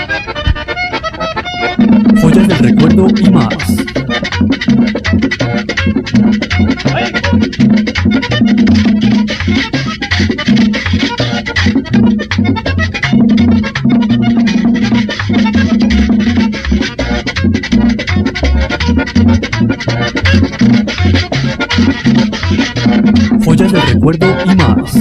Joyas del recuerdo y más. Joyas del recuerdo y más.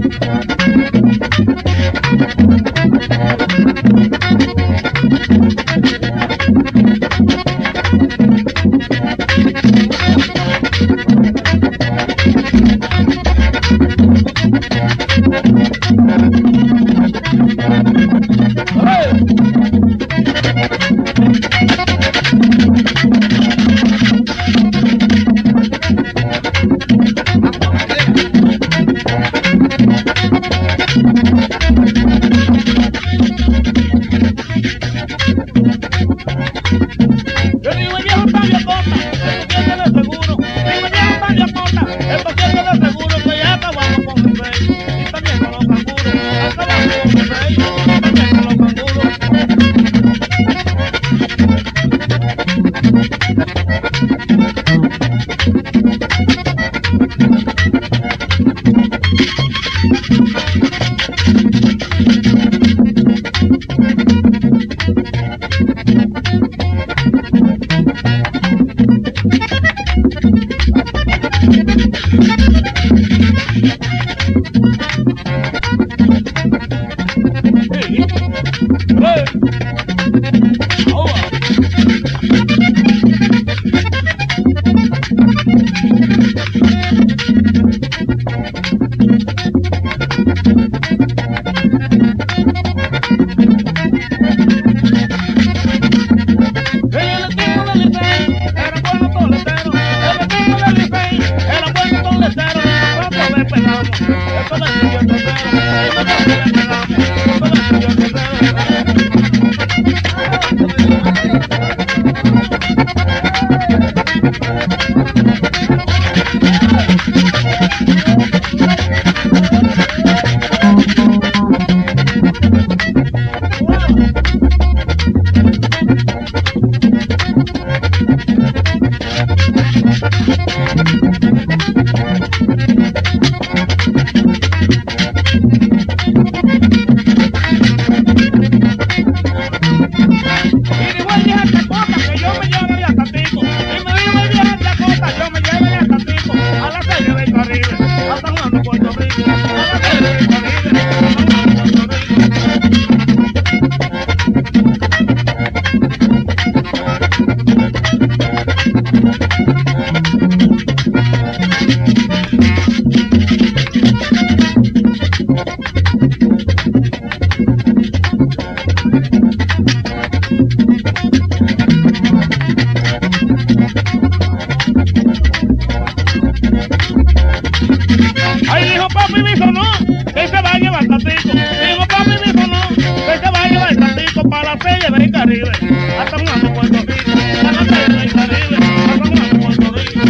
Ay, dijo papi, mi hijo no, que se va a llevar tatico. Dijo papi, mi hijo no, que se va a llevar tatico para la playa del Caribe. Hasta un año Puerto Rico, para la playa del Caribe. Hasta un año Puerto Rico.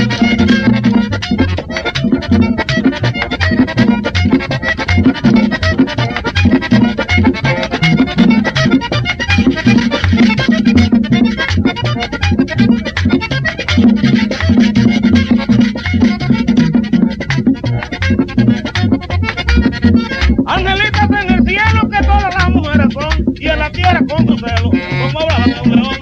Angelitas en el cielo que todas las mujeres son, y en la tierra con tu celo, como habla un león.